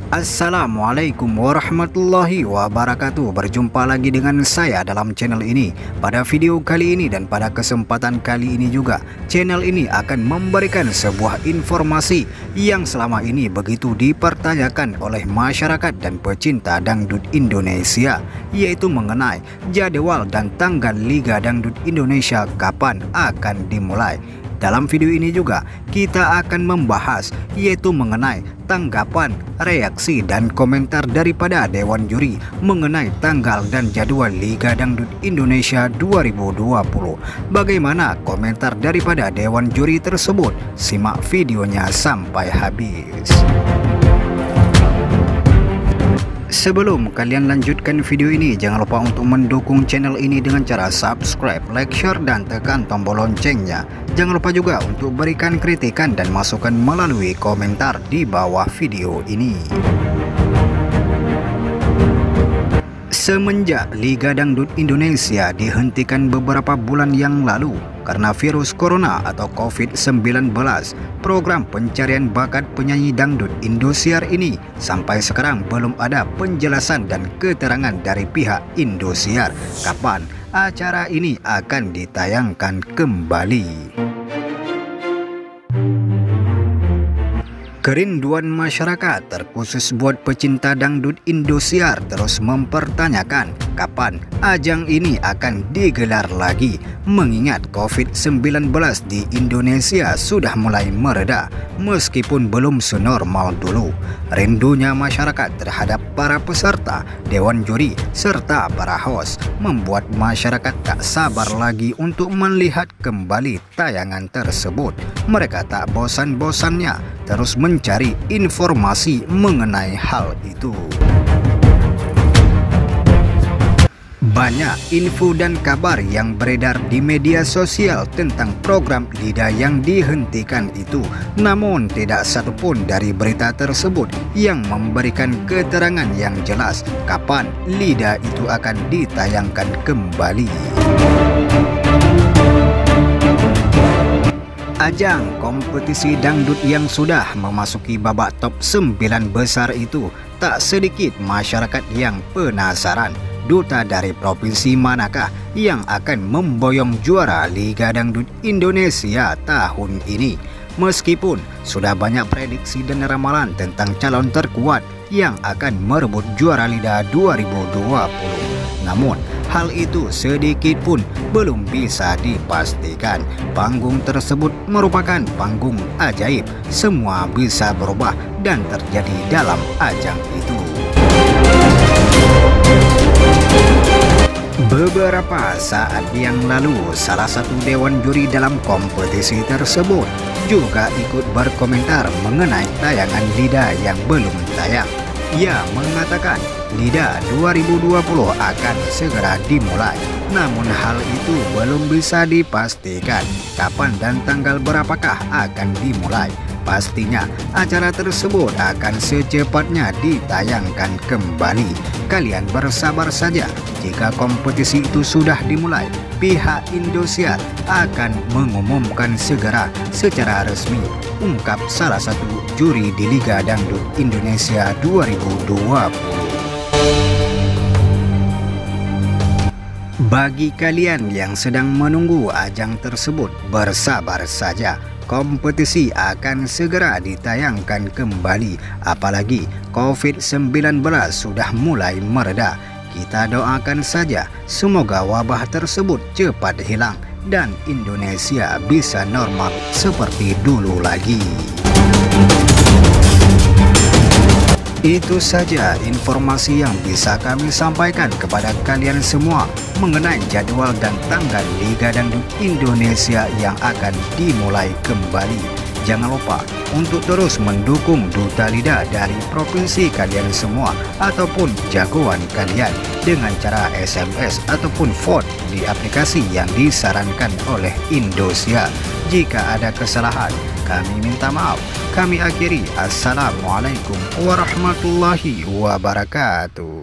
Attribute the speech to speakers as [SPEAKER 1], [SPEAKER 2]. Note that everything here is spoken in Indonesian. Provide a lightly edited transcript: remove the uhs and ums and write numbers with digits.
[SPEAKER 1] Assalamualaikum warahmatullahi wabarakatuh. Berjumpa lagi dengan saya dalam channel ini. Pada video kali ini dan pada kesempatan kali ini juga, channel ini akan memberikan sebuah informasi yang selama ini begitu dipertanyakan oleh masyarakat dan pecinta dangdut Indonesia, yaitu mengenai jadwal dan tanggal Liga Dangdut Indonesia kapan akan dimulai. Dalam video ini juga kita akan membahas yaitu mengenai tanggapan, reaksi dan komentar daripada Dewan Juri mengenai tanggal dan jadwal Liga Dangdut Indonesia 2020. Bagaimana komentar daripada Dewan Juri tersebut? Simak videonya sampai habis. Sebelum kalian lanjutkan video ini, jangan lupa untuk mendukung channel ini dengan cara subscribe, like, share, dan tekan tombol loncengnya. Jangan lupa juga untuk berikan kritikan dan masukan melalui komentar di bawah video ini. Semenjak Liga Dangdut Indonesia dihentikan beberapa bulan yang lalu karena virus corona atau COVID-19, program pencarian bakat penyanyi dangdut Indosiar ini sampai sekarang belum ada penjelasan dan keterangan dari pihak Indosiar kapan acara ini akan ditayangkan kembali. Kerinduan masyarakat terkhusus buat pecinta dangdut Indosiar terus mempertanyakan kapan ajang ini akan digelar lagi, mengingat COVID-19 di Indonesia sudah mulai mereda meskipun belum senormal dulu. Rindunya masyarakat terhadap para peserta, Dewan Juri serta para host membuat masyarakat tak sabar lagi untuk melihat kembali tayangan tersebut. Mereka tak bosan-bosannya terus mencari informasi mengenai hal itu. Banyak info dan kabar yang beredar di media sosial tentang program LIDA yang dihentikan itu. Namun tidak satupun dari berita tersebut yang memberikan keterangan yang jelas kapan LIDA itu akan ditayangkan kembali. Ajang kompetisi dangdut yang sudah memasuki babak top 9 besar itu, tak sedikit masyarakat yang penasaran duta dari provinsi manakah yang akan memboyong juara Liga Dangdut Indonesia tahun ini. Meskipun sudah banyak prediksi dan ramalan tentang calon terkuat yang akan merebut juara LIDA 2020, namun hal itu sedikit pun belum bisa dipastikan. Panggung tersebut merupakan panggung ajaib, semua bisa berubah dan terjadi dalam ajang itu. Beberapa saat yang lalu, salah satu dewan juri dalam kompetisi tersebut juga ikut berkomentar mengenai tayangan LIDA yang belum tayang. Ia mengatakan LIDA 2020 akan segera dimulai, namun hal itu belum bisa dipastikan kapan dan tanggal berapakah akan dimulai. Pastinya acara tersebut akan secepatnya ditayangkan kembali. Kalian bersabar saja, jika kompetisi itu sudah dimulai, pihak Indosiar akan mengumumkan segera secara resmi, ungkap salah satu juri di Liga Dangdut Indonesia 2020. Bagi kalian yang sedang menunggu ajang tersebut, bersabar saja. Kompetisi akan segera ditayangkan kembali, apalagi COVID-19 sudah mulai mereda. Kita doakan saja semoga wabah tersebut cepat hilang dan Indonesia bisa normal seperti dulu lagi. Itu saja informasi yang bisa kami sampaikan kepada kalian semua mengenai jadwal dan tanggal Liga Dangdut Indonesia yang akan dimulai kembali. Jangan lupa untuk terus mendukung duta LIDA dari provinsi kalian semua ataupun jagoan kalian dengan cara SMS ataupun vote di aplikasi yang disarankan oleh Indosiar. Jika ada kesalahan, kami minta maaf. Kami akhiri. Assalamualaikum warahmatullahi wabarakatuh.